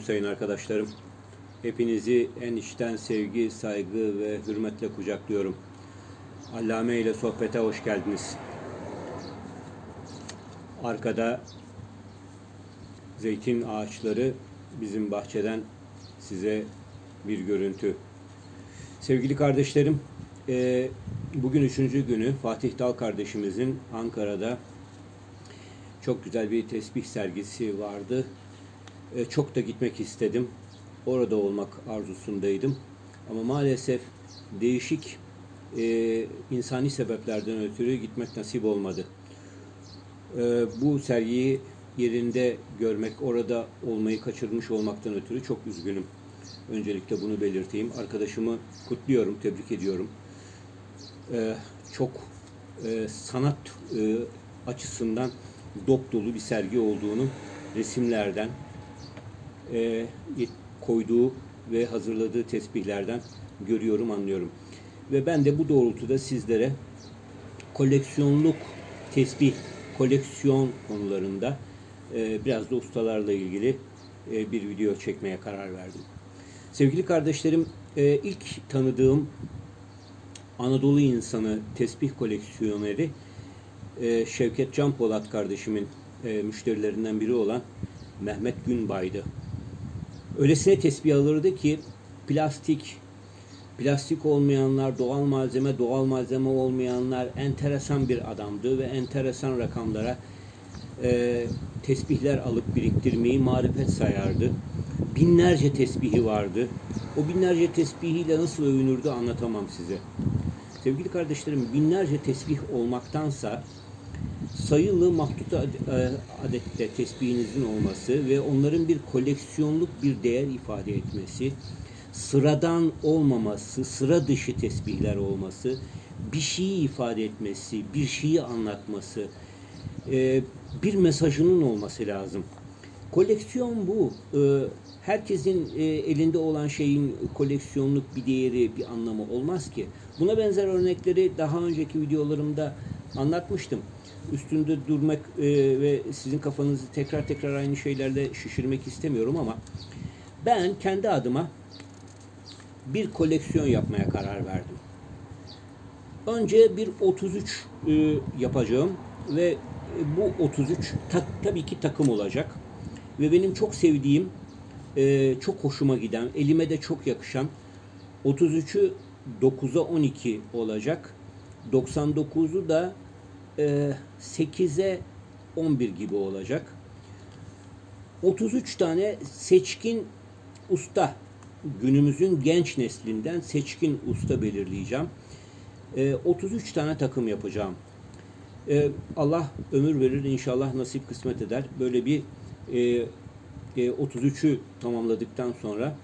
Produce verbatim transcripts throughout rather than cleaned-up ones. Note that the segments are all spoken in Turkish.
sayın arkadaşlarım. Hepinizi en içten sevgi, saygı ve hürmetle kucaklıyorum. Allame ile sohbete hoş geldiniz. Arkada zeytin ağaçları bizim bahçeden size bir görüntü. Sevgili kardeşlerim, bugün üçüncü günü Fatih Dal kardeşimizin Ankara'da çok güzel bir tesbih sergisi vardı. Çok da gitmek istedim. Orada olmak arzusundaydım. Ama maalesef değişik e, insani sebeplerden ötürü gitmek nasip olmadı. E, bu sergiyi yerinde görmek, orada olmayı kaçırmış olmaktan ötürü çok üzgünüm. Öncelikle bunu belirteyim. Arkadaşımı kutluyorum, tebrik ediyorum. E, çok e, sanat e, açısından dop dolu bir sergi olduğunu resimlerden, e, koyduğu ve hazırladığı tesbihlerden görüyorum, anlıyorum. Ve ben de bu doğrultuda sizlere koleksiyonluk tesbih, koleksiyon konularında e, biraz da ustalarla ilgili e, bir video çekmeye karar verdim. Sevgili kardeşlerim, e, ilk tanıdığım Anadolu insanı tesbih koleksiyoneri e, Şevket Can Polat kardeşimin e, müşterilerinden biri olan Mehmet Günbay'dı. Öylesine tesbih alırdı ki plastik, plastik olmayanlar, doğal malzeme, doğal malzeme olmayanlar, enteresan bir adamdı ve enteresan rakamlara e, tesbihler alıp biriktirmeyi marifet sayardı. Binlerce tesbihi vardı. O binlerce tesbihiyle nasıl övünürdü anlatamam size. Sevgili kardeşlerim, binlerce tesbih olmaktansa sayılı mahdut adette tesbihinizin olması ve onların bir koleksiyonluk bir değer ifade etmesi, sıradan olmaması, sıra dışı tesbihler olması, bir şeyi ifade etmesi, bir şeyi anlatması, bir mesajının olması lazım. Koleksiyon bu. Herkesin elinde olan şeyin koleksiyonluk bir değeri, bir anlamı olmaz ki. Buna benzer örnekleri daha önceki videolarımda anlatmıştım. Üstünde durmak e, ve sizin kafanızı tekrar tekrar aynı şeylerle şişirmek istemiyorum ama ben kendi adıma bir koleksiyon yapmaya karar verdim. Önce bir otuz üç e, yapacağım ve bu otuz üç tak, tabii ki takım olacak ve benim çok sevdiğim, e, çok hoşuma giden, elime de çok yakışan otuz üçü dokuza on iki olacak. doksan dokuzu da sekize on bir gibi olacak. otuz üç tane seçkin usta, günümüzün genç neslinden seçkin usta belirleyeceğim. otuz üç tane takım yapacağım. Allah ömür verir, inşallah nasip kısmet eder. Böyle bir otuz üçü tamamladıktan sonra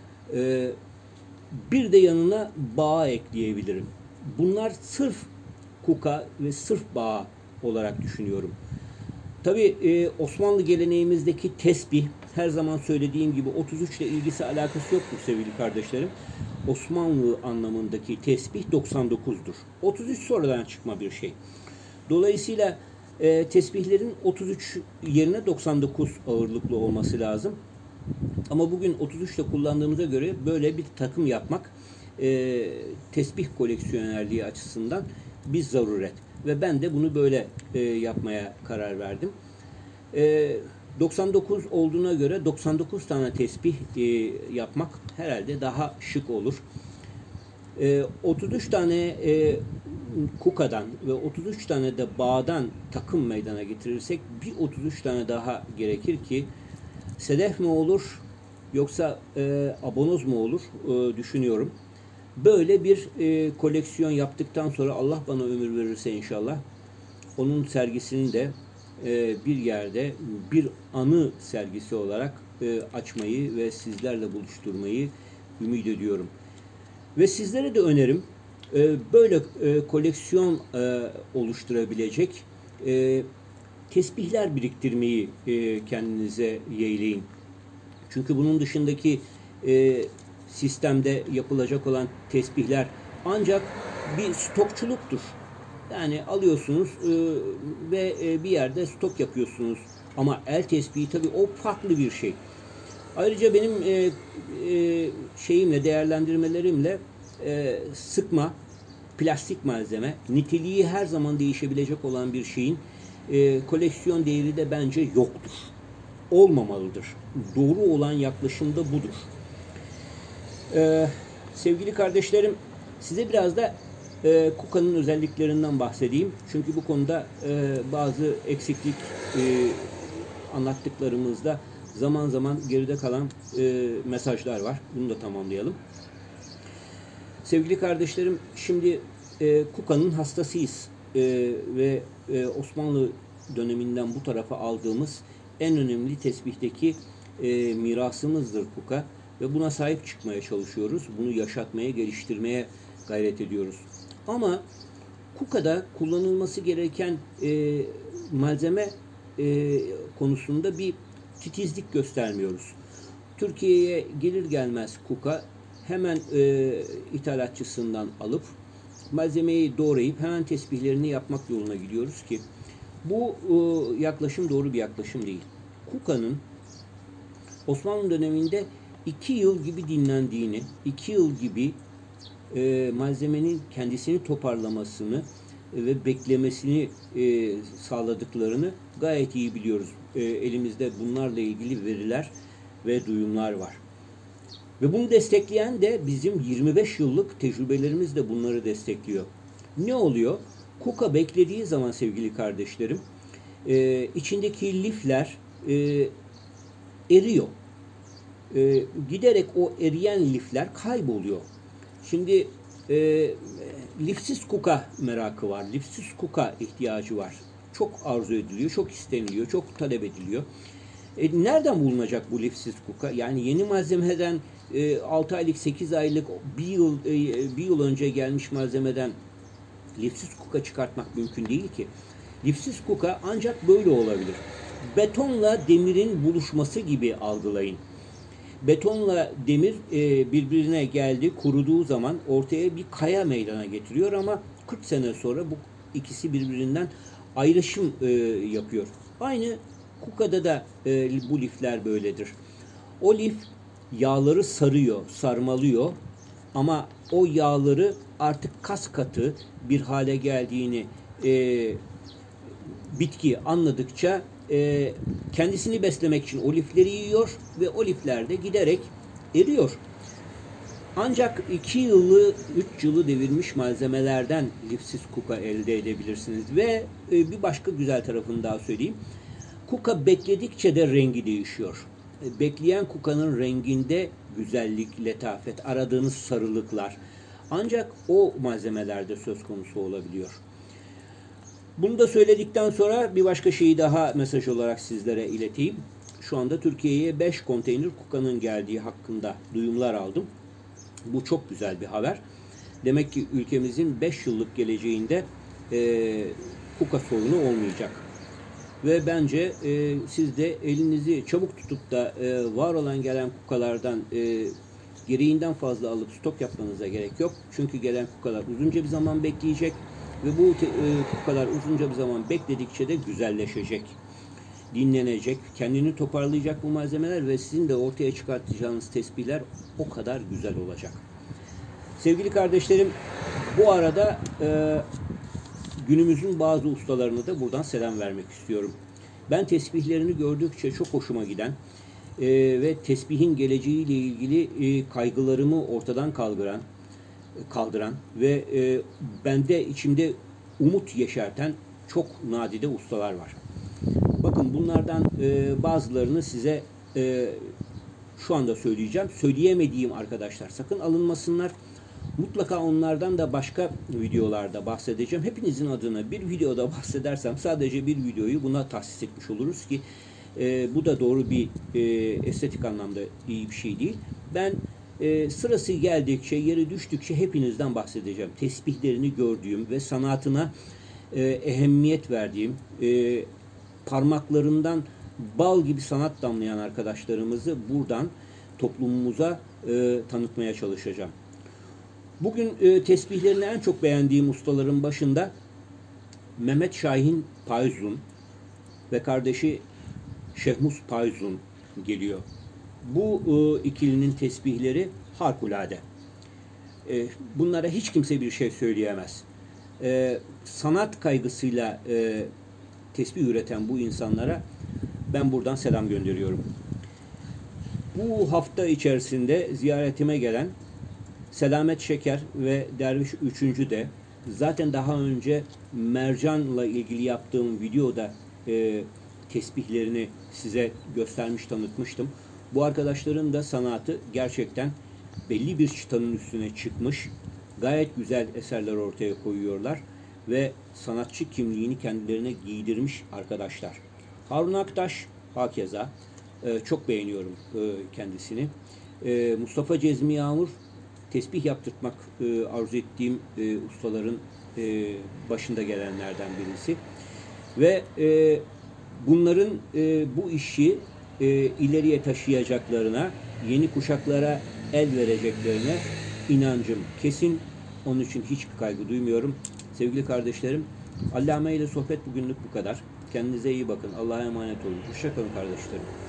bir de yanına bağ ekleyebilirim. Bunlar sırf kuka ve sırf bağ olarak düşünüyorum. Tabii e, Osmanlı geleneğimizdeki tesbih, her zaman söylediğim gibi otuz üç ile ilgisi alakası yoktur sevgili kardeşlerim. Osmanlı anlamındaki tesbih doksan dokuzdur. otuz üç sonradan çıkma bir şey. Dolayısıyla e, tesbihlerin otuz üç yerine doksan dokuz ağırlıklı olması lazım. Ama bugün otuz üç ile kullandığımıza göre böyle bir takım yapmak e, tesbih koleksiyonerliği açısından bir zaruret. Ve ben de bunu böyle e, yapmaya karar verdim. E, doksan dokuz olduğuna göre doksan dokuz tane tesbih e, yapmak herhalde daha şık olur. E, otuz üç tane e, kukadan ve otuz üç tane de bağdan takım meydana getirirsek bir otuz üç tane daha gerekir ki sedef mi olur yoksa e, abonoz mu olur e, düşünüyorum. Böyle bir e, koleksiyon yaptıktan sonra Allah bana ömür verirse inşallah onun sergisini de e, bir yerde bir anı sergisi olarak e, açmayı ve sizlerle buluşturmayı ümit ediyorum. Ve sizlere de önerim e, böyle e, koleksiyon e, oluşturabilecek e, tesbihler biriktirmeyi e, kendinize yeğleyin. Çünkü bunun dışındaki e, sistemde yapılacak olan tesbihler ancak bir stokçuluktur. Yani alıyorsunuz e, ve e, bir yerde stok yapıyorsunuz. Ama el tesbihi tabii o farklı bir şey. Ayrıca benim e, e, şeyimle, değerlendirmelerimle e, sıkma, plastik malzeme, niteliği her zaman değişebilecek olan bir şeyin e, koleksiyon değeri de bence yoktur. Olmamalıdır. Doğru olan yaklaşım da budur. E, sevgili kardeşlerim, size biraz da e, Kuka'nın özelliklerinden bahsedeyim. Çünkü bu konuda e, bazı eksiklik e, anlattıklarımızda zaman zaman geride kalan e, mesajlar var. Bunu da tamamlayalım. Sevgili kardeşlerim, şimdi e, Kuka'nın hastasıyız e, ve e, Osmanlı döneminden bu tarafa aldığımız en önemli tesbihteki e, mirasımızdır Kuka ve buna sahip çıkmaya çalışıyoruz. Bunu yaşatmaya, geliştirmeye gayret ediyoruz. Ama Kuka'da kullanılması gereken e, malzeme e, konusunda bir titizlik göstermiyoruz. Türkiye'ye gelir gelmez Kuka hemen e, ithalatçısından alıp malzemeyi doğrayıp hemen tesbihlerini yapmak yoluna gidiyoruz ki bu e, yaklaşım doğru bir yaklaşım değil. Kuka'nın Osmanlı döneminde iki yıl gibi dinlendiğini, iki yıl gibi e, malzemenin kendisini toparlamasını e, ve beklemesini e, sağladıklarını gayet iyi biliyoruz. E, elimizde bunlarla ilgili veriler ve duyumlar var. Ve bunu destekleyen de bizim yirmi beş yıllık tecrübelerimiz de bunları destekliyor. Ne oluyor? Kuka beklediği zaman sevgili kardeşlerim, e, içindeki lifler e, eriyor. E, giderek o eriyen lifler kayboluyor. Şimdi e, lifsiz kuka merakı var. Lifsiz kuka ihtiyacı var. Çok arzu ediliyor, çok isteniliyor, çok talep ediliyor. E, nereden bulunacak bu lifsiz kuka? Yani yeni malzemeden e, altı aylık, sekiz aylık, bir yıl, e, bir yıl önce gelmiş malzemeden lifsiz kuka çıkartmak mümkün değil ki. Lifsiz kuka ancak böyle olabilir. Betonla demirin buluşması gibi algılayın. Betonla demir e, birbirine geldi, kuruduğu zaman ortaya bir kaya meydana getiriyor ama kırk sene sonra bu ikisi birbirinden ayrışım e, yapıyor. Aynı Kuka'da da e, bu lifler böyledir. O lif yağları sarıyor, sarmalıyor ama o yağları artık kas katı bir hale geldiğini e, bitki anladıkça e, kendisini beslemek için o lifleri yiyor ve o lifler de giderek eriyor. Ancak iki yılı, üç yılı devirmiş malzemelerden lifsiz kuka elde edebilirsiniz. Ve e, bir başka güzel tarafını daha söyleyeyim. Kuka bekledikçe de rengi değişiyor. E, bekleyen kukanın renginde güzellik, letafet, aradığınız sarılıklar. Ancak o malzemelerde söz konusu olabiliyor. Bunu da söyledikten sonra bir başka şeyi daha mesaj olarak sizlere ileteyim. Şu anda Türkiye'ye beş konteyner Kuka'nın geldiği hakkında duyumlar aldım. Bu çok güzel bir haber. Demek ki ülkemizin beş yıllık geleceğinde e, Kuka sorunu olmayacak. Ve bence e, siz de elinizi çabuk tutup da e, var olan gelen Kukalardan e, gereğinden fazla alıp stok yapmanıza gerek yok. Çünkü gelen Kukalar uzunca bir zaman bekleyecek. Ve bu e, Kukalar uzunca bir zaman bekledikçe de güzelleşecek, dinlenecek, kendini toparlayacak bu malzemeler ve sizin de ortaya çıkartacağınız tesbihler o kadar güzel olacak. Sevgili kardeşlerim, bu arada e, günümüzün bazı ustalarına da buradan selam vermek istiyorum. Ben tesbihlerini gördükçe çok hoşuma giden e, ve tesbihin geleceğiyle ilgili e, kaygılarımı ortadan kaldıran, kaldıran ve e, bende içimde umut yeşerten çok nadide ustalar var. Bakın bunlardan e, bazılarını size e, şu anda söyleyeceğim. Söyleyemediğim arkadaşlar sakın alınmasınlar. Mutlaka onlardan da başka videolarda bahsedeceğim. Hepinizin adına bir videoda bahsedersem sadece bir videoyu buna tahsis etmiş oluruz ki e, bu da doğru bir e, estetik anlamda iyi bir şey değil. Ben e, sırası geldikçe, yeri düştükçe hepinizden bahsedeceğim. Tesbihlerini gördüğüm ve sanatına e, ehemmiyet verdiğim, e, parmaklarından bal gibi sanat damlayan arkadaşlarımızı buradan toplumumuza e, tanıtmaya çalışacağım. Bugün e, tesbihlerini en çok beğendiğim ustaların başında Mehmet Şahin Payzun ve kardeşi Şehmus Payzun geliyor. Bu e, ikilinin tesbihleri harikulade. E, bunlara hiç kimse bir şey söyleyemez. E, sanat kaygısıyla e, tesbih üreten bu insanlara ben buradan selam gönderiyorum. Bu hafta içerisinde ziyaretime gelen Selamet Şeker ve Derviş Üçüncü de zaten daha önce mercanla ilgili yaptığım videoda e, tesbihlerini size göstermiş, tanıtmıştım. Bu arkadaşların da sanatı gerçekten belli bir çıtanın üstüne çıkmış. Gayet güzel eserler ortaya koyuyorlar ve sanatçı kimliğini kendilerine giydirmiş arkadaşlar. Harun Aktaş hakeza e, çok beğeniyorum e, kendisini. E, Mustafa Cezmi Yağmur tesbih yaptırtmak e, arzu ettiğim e, ustaların e, başında gelenlerden birisi. Ve e, bunların e, bu işi e, ileriye taşıyacaklarına, yeni kuşaklara el vereceklerine inancım kesin. Onun için hiçbir kaygı duymuyorum. Sevgili kardeşlerim, Allame ile sohbet bugünlük bu kadar. Kendinize iyi bakın. Allah'a emanet olun. Hoşça kalın kardeşlerim.